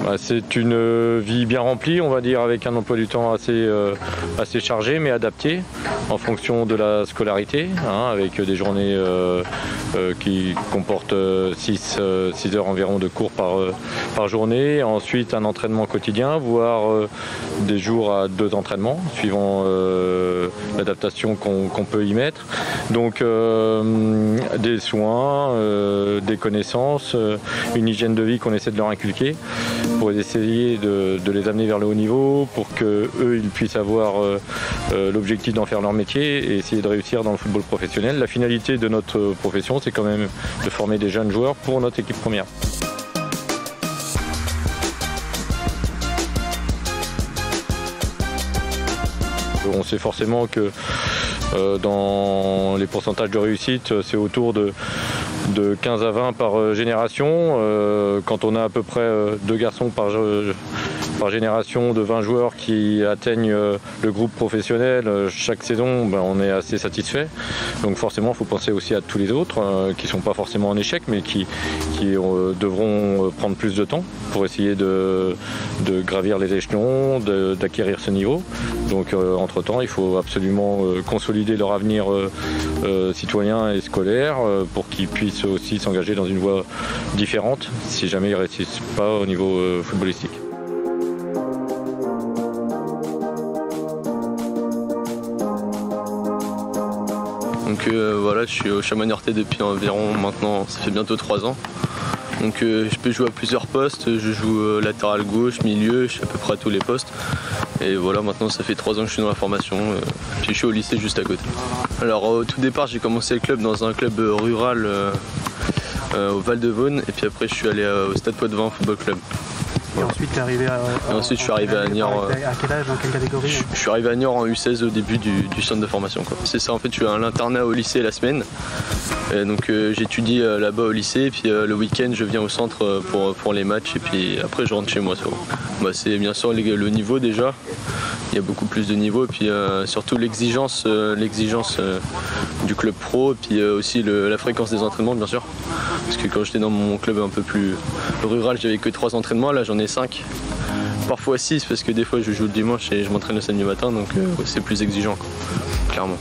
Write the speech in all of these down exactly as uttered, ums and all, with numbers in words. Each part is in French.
Bah, c'est une vie bien remplie, on va dire, avec un emploi du temps assez, euh, assez chargé mais adapté en fonction de la scolarité, hein, avec des journées euh, euh, qui comportent six heures environ de cours par, euh, par journée. Ensuite un entraînement quotidien, voire euh, des jours à deux entraînements, suivant euh, l'adaptation qu'on qu'on peut y mettre. Donc euh, des soins, euh, des connaissances, euh, une hygiène de vie qu'on essaie de leur inculquer pour essayer de, de les amener vers le haut niveau, pour qu'eux ils puissent avoir euh, euh, l'objectif d'en faire leur métier et essayer de réussir dans le football professionnel. La finalité de notre profession, c'est quand même de former des jeunes joueurs pour notre équipe première. On sait forcément que euh, dans les pourcentages de réussite, c'est autour de, de quinze à vingt par génération. Euh, quand on a à peu près euh, deux garçons par, par génération de vingt joueurs qui atteignent euh, le groupe professionnel euh, chaque saison, ben, on est assez satisfait. Donc forcément, il faut penser aussi à tous les autres euh, qui ne sont pas forcément en échec, mais qui, qui euh, devront prendre plus de temps pour essayer de, de gravir les échelons, d'acquérir ce niveau. Donc euh, entre-temps, il faut absolument euh, consolider leur avenir euh, euh, citoyen et scolaire euh, pour qu'ils puissent aussi s'engager dans une voie différente si jamais ils ne réussissent pas au niveau euh, footballistique. Donc euh, voilà, je suis au Chamois Niortais depuis environ maintenant, ça fait bientôt trois ans. Donc euh, je peux jouer à plusieurs postes, je joue euh, latéral gauche, milieu, je suis à peu près à tous les postes. Et voilà, maintenant ça fait trois ans que je suis dans la formation, euh, puis je suis au lycée juste à côté. Alors au tout départ j'ai commencé le club dans un club rural euh, euh, au Val-de-Vaune, et puis après je suis allé euh, au Stade Poitvin Football Club. Et ensuite, tu es arrivé à, et ensuite, je suis arrivé à Niort. À quel âge, dans quelle catégorie? je, je suis arrivé à Niort en U seize au début du, du centre de formation. C'est ça, en fait, je suis à l'internat au lycée la semaine. Et donc euh, j'étudie euh, là-bas au lycée, et puis euh, le week-end, je viens au centre euh, pour, pour les matchs, et puis après, je rentre chez moi. Bah, c'est bien sûr le niveau déjà. Il y a beaucoup plus de niveau, et puis euh, surtout l'exigence euh, l'exigence euh, du club pro, et puis euh, aussi le, la fréquence des entraînements, bien sûr. Parce que quand j'étais dans mon club un peu plus rural, j'avais que trois entraînements, là j'en ai cinq. Parfois six, parce que des fois je joue le dimanche et je m'entraîne le samedi matin, donc euh, c'est plus exigeant, quoi, clairement.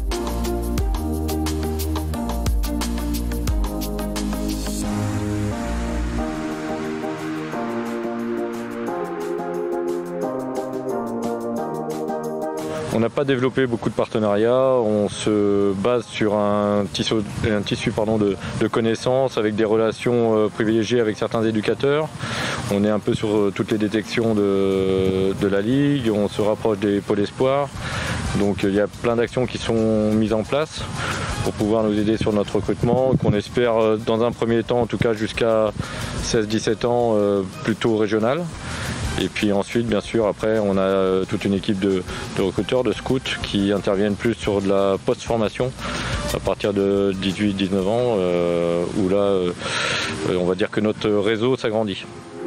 On n'a pas développé beaucoup de partenariats, on se base sur un tissu, un tissu pardon, de, de connaissances avec des relations euh, privilégiées avec certains éducateurs. On est un peu sur euh, toutes les détections de, de la Ligue, on se rapproche des pôles espoirs. Donc il y a plein d'actions qui sont mises en place pour pouvoir nous aider sur notre recrutement, qu'on espère euh, dans un premier temps, en tout cas jusqu'à seize dix-sept ans, euh, plutôt régional. Et puis ensuite, bien sûr, après, on a toute une équipe de, de recruteurs, de scouts qui interviennent plus sur de la post-formation à partir de dix-huit dix-neuf ans, euh, où là, euh, on va dire que notre réseau s'agrandit.